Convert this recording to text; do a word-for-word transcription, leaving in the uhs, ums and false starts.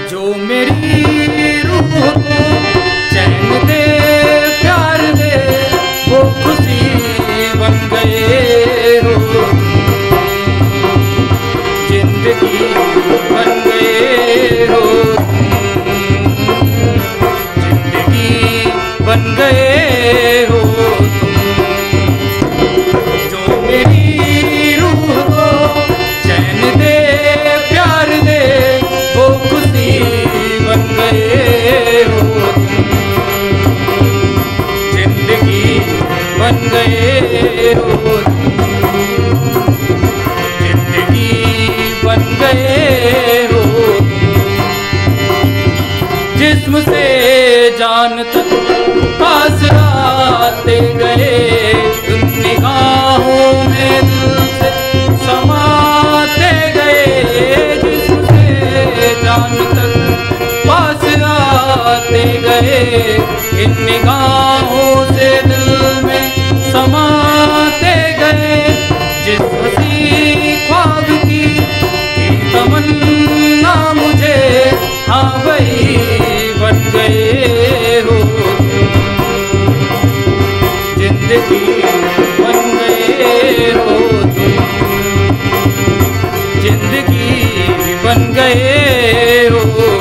जो मेरी रूह को चैन दे प्यार दे वो खुशी बन गए हो, जिंदगी बन गए हो, जिंदगी बन गए हो तुम। जो मेरी रूह को चैन दे प्यार दे वो खुशी बन गए हो, जिंदगी बन गए हो, जिंदगी बन गए हो। जिस्म से जान तक पास आते गए, उन निगाहों में दिल से समाते गए। जिस्म से जान तक पास आते गए, इन निगाहों से दिल में समाते गए। जिस हंसी ख्वाब की थी तमन्ना मुझे, हाँ वही बन गए हो, जिंदगी बन गए हो तुम, जिंदगी बन गए हो।